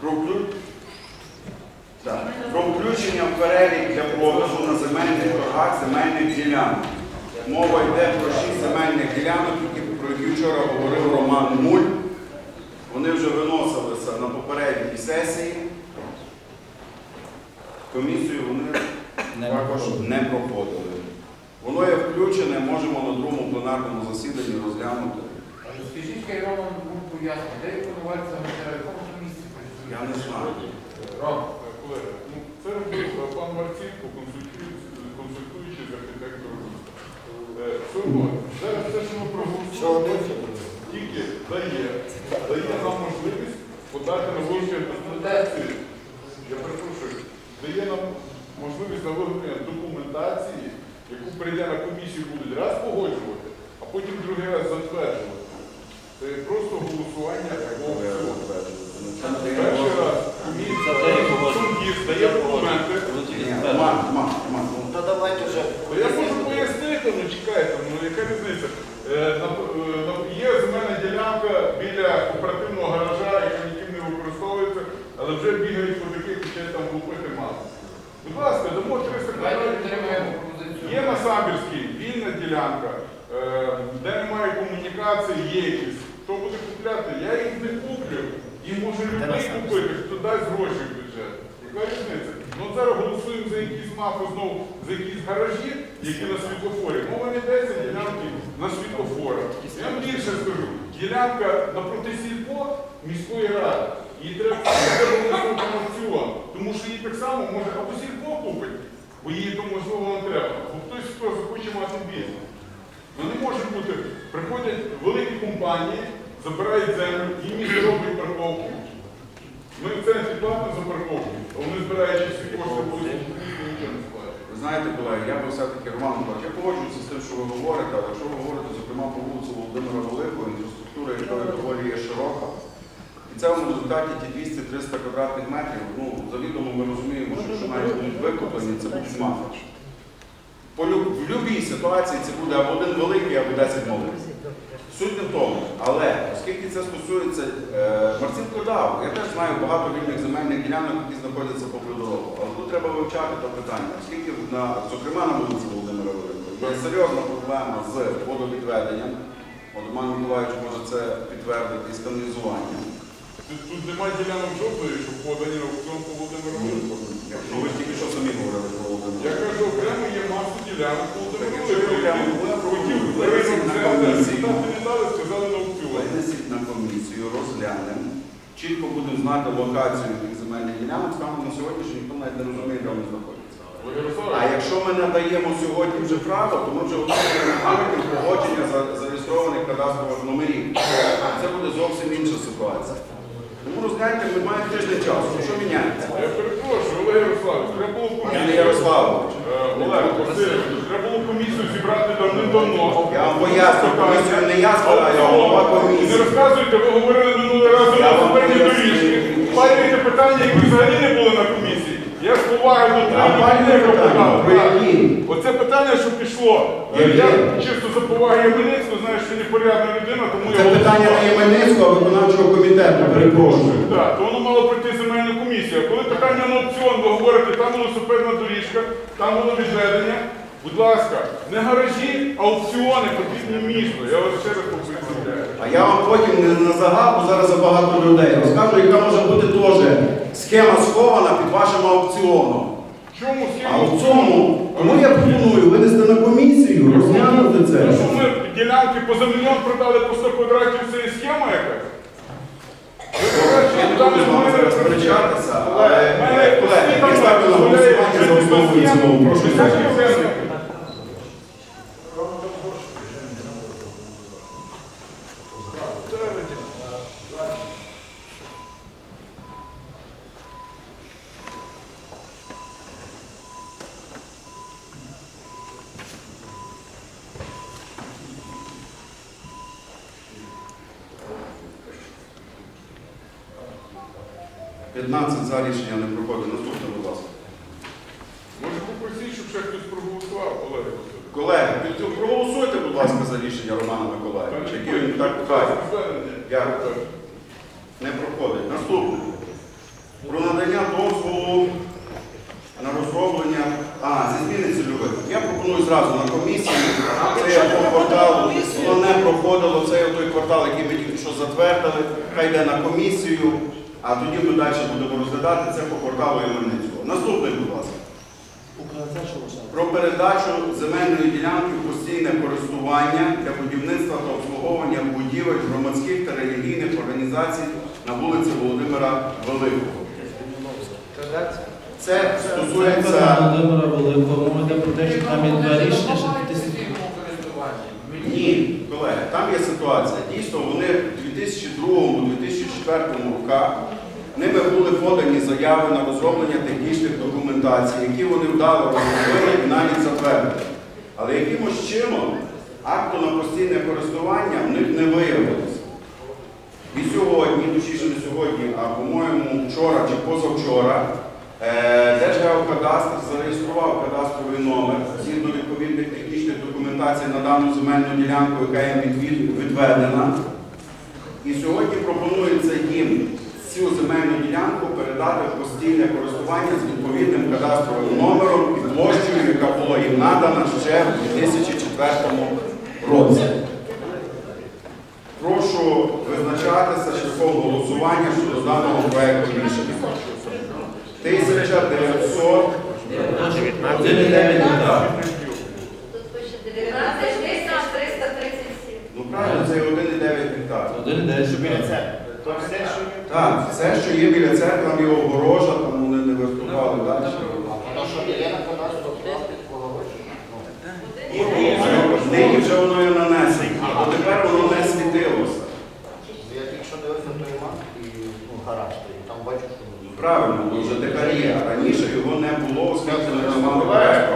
Про включення в перелік для продажу на земельних торгах земельних ділянок. Мова йде про 6 земельних ділянок, про які вчора говорив Роман Муль. Вони вже виносилися на попередній сесії. Комісію вони також не проходили. Воно є включене, можемо на другому пленарному засіданні розглянути. Скажіть, хай Роман Муль пояснить, де виконувальця на якому місці працює? Я не знаю. Роман. Колеги, це робив пан Марцінко, консультуючи з архітектором міста. Зараз те, що ми проголосували, тільки дає нам можливість подати на вивчення документації. Я перепрошую, дає нам можливість на виготовлення документації, яку прийде на комісію, будуть раз погоджувати, а потім другий раз затверджувати. Це просто голосування. Перший раз комісія дає документи. Та давайте вже. Я можу пояснити, ну чекайте, яка різниця. Є земельна ділянка біля кооперативного гаража, яка ніким не використовується, але вже бігають по таких ще там лупити мало. Будь ласка, дамо 300 квадратів. Є на Самбірській вільна ділянка, де немає комунікації, є якісь. Хто буде купляти? Я їх не куплю. Їм може людей купити, хто дасть гроші в бюджет. Яка різниця? Ну зараз голосуємо за якісь мафи знову, за якісь гаражі, які на світлофорі. Мова не йдеться ділянки на світлофорах. Я вам більше скажу. Ділянка напроти сільпо міської ради. Її треба виносити на аукціон. Тому що її так само може або сільпо купить, бо її то можливо не треба. Бо хтось хто захоче мати бізнес. Ну не може бути. Приходять великі компанії, забирають землю, їм і зроблять парковку. Ми в центрі платимо за парковку, а вони збираючи всі кошти, будуть нічого не сплачують. Ви знаєте, колеги, я би все-таки, Роман Миколаївич, я погоджуюся з тим, що ви говорите, але якщо ви говорите, зокрема, по вулиці Володимира Великого, інфраструктура, яка доволі є широка, і це в результаті ті 200-300 квадратних метрів, ну, завідомо ми розуміємо, що якщо навіть будуть викоплені, це буде мафа. В будь-якій ситуації це буде або один великий, або 10 малих. Суть не в тому, але оскільки це стосується, Марцінко дав, я теж знаю багато вільних земельних ділянок, які знаходяться попри дорогу. Але тут треба вивчати це питання, оскільки, зокрема на вулиці Володимира Великого, є серйозна проблема з водовідведенням. От Роман Миколаївич може це підтвердити із каналізуванням. Тут немає ділянок жодної, щоб подані на аукціон по Володимиру Великому. Ну ви ж тільки що самі говорили про Володимира. Я кажу, окремо є масу ділянок по Володимиру Винесіть на комісію, розглянемо, чітко будемо знати локацію тих земельних ділянок, станом на сьогоднішній ніхто навіть не розуміє, де вони знаходяться. А якщо ми надаємо сьогодні вже право, то ми вже отримуємо навіть погодження зареєстрованих кадастрових номерів. Це буде зовсім інша ситуація. Тому розгляньте, ми маємо тиждень часу. Що міняється? Я перепрошую, Олег Ярославович, треба було комісію. Ярославович. Олег Васильович, треба було комісію зібрати давним-давно. Я вам поясню, комісію не я збираю, а голова комісії. Не розказуйте, ви говорили минулий раз за велосипедні доріжки. Парюєте питання, які взагалі не були на комісії. Я з повагою до Оце питання, що пішло. Я чисто за повагою Ємельницького, знаю, що непорядна людина, тому це я... питання не Ємельницького, а виконавчого комітету, перепрошую. Так, то воно мало пройти земельну комісію. А коли питання на аукціон, ви говорите, там велосипедна доріжка, там було відведення. Будь ласка, не гаражі, а аукціони потрібні місту. Я вас ще раз повідомляю. А я вам потім не на загал, бо зараз забагато людей розкажу, яка може бути теж схема схована під вашим аукціоном. Чому схема? А в цьому, тому я пропоную винести на комісію, розглянути це. Ну що ми ділянки поза мільйон продали по 100 квадратів, це є схема якась? Я не буду з вами зараз сперечатися, але, колеги, я ставлю на голосування за основу і цілому. Прошу підтримати. За рішення не проходить. Наступне, будь ласка. Може попросіть, щоб ще хтось проголосував, Олег Васильович? Колеги, проголосуйте, будь ласка, за рішення Романа Миколаївича, який він так каже. Дякую. Не проходить. Наступне. зразу на комісії. Це як по кварталу, воно не проходило, це той квартал, який ми тільки що затвердили, хай йде на комісію, а тоді ми далі будемо розглядати це по кварталу Ємельницького. Наступний, будь ласка. Про передачу земельної ділянки в постійне користування для будівництва та обслуговування будівель громадських та релігійних організацій на вулиці Володимира Великого. Це стосується... Володимира Великого, мова йде про те, що там є два рішення, що Ні, колеги, там є ситуація. Дійсно, вони в 2002-2004 роках ними були подані заяви на розроблення технічних документацій, які вони вдало розробили і навіть затвердили. Але якимось чином акту на постійне користування в них не виявилося. І сьогодні, точніше не сьогодні, а по-моєму вчора чи позавчора, Держгеокадастр зареєстрував кадастровий номер згідно відповідних технічних документацій на дану земельну ділянку, яка їм відведена. І сьогодні пропонується їм цю земельну ділянку передати в постійне користування з відповідним кадастровим номером і площею, яка була їм надана ще в 2004 році. Прошу визначатися шляхом голосування щодо даного проєкту рішення. 1900. 1,9 гектар. Тут пише 19 337. Ну правильно, це 1,9 гектар. 1,9 гектар. Так, все, що є біля церкви, там є огорожа, там вони не виступали далі. Нині вже воно є нанесено, а тепер воно не світилося. Я тільки що дивився той мат і гараж, і там бачу, що Правильно, бо вже тепер є. Раніше його не було, оскільки не мали проєкту.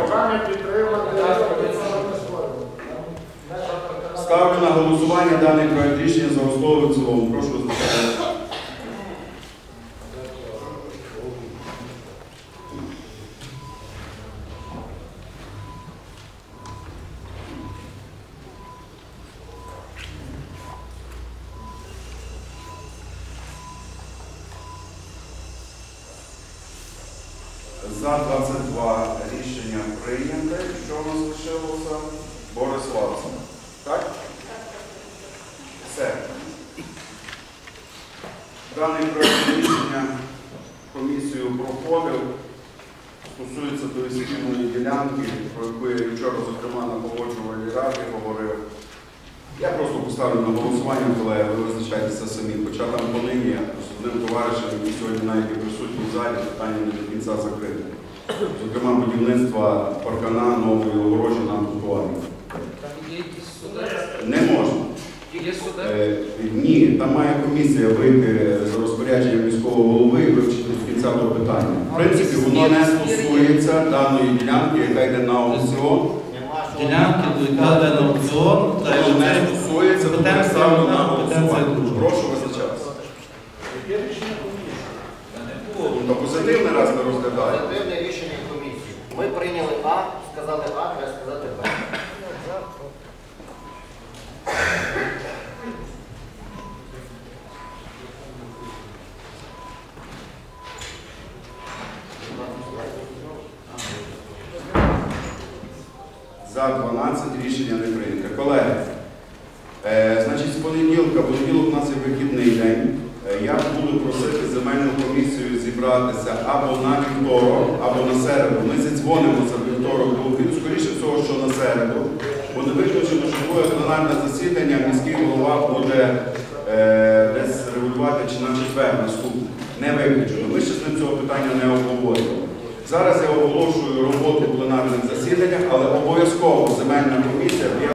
Ставлю на голосування даний проєкт рішення за основу і в цілому. Прошу визначатися. За 22 рішення прийняте. Що у нас лишилося? Борис Лавцев. Так? Все. Даний проєкт рішення комісію проходив. Стосується тої спільної ділянки, про яку я вчора, зокрема, на погоджувальній раді говорив. Я просто поставлю на голосування, колеги, ви визначайтеся самі. Хоча там понині з одним товаришем, який сьогодні навіть і присутній в залі, питання не до кінця закрите. Зокрема, будівництва паркана нової огорожі на тротуарі. Там є якісь суди? Не можна. Є суди? Ні, там має комісія вийти за розпорядженням міського голови і вивчити до кінця того питання. В принципі, воно не стосується даної ділянки, яка йде на аукціон. Ділянки, яка йде на аукціон, та Що не стосується, то я ставлю на голосування. Прошу визначатися. Та позитивний раз ми розглядаємо. позитивне рішення комісії. Ми прийняли А, сказали А, треба сказати Б. За 12 рішення не прийнято. Колеги, значить, з понеділка, понеділок у нас є вихідний день. Я буду просити земельну комісію зібратися або на вівторок, або на середу. Ми зідзвонимося в вівторок, бо скоріше всього, що на середу. Буде виключено, що буде пленарне засідання, міський голова буде десь регулювати чи на четвер наступний. Не виключено. Ми ще з ним цього питання не обговорювали. Зараз я оголошую роботу в пленарних засіданнях, але обов'язково земельна комісія, я